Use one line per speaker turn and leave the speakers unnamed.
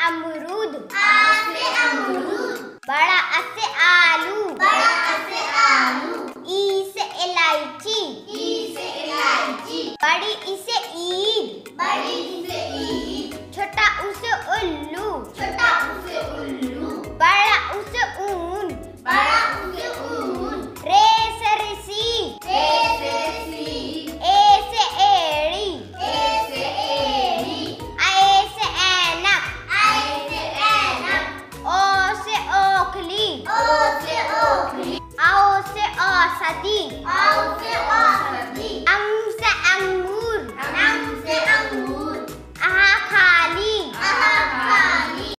अमरूद, बड़ा अ से आलू, ई से इलायची, बड़ी ई से ईद, छोटा ऊ से उल्लू, बड़ा ऊ से ऊन, रे से ऋषि, ए से एड़ी, ए से ऐनक, ओ से ओखली, औ से औषधि,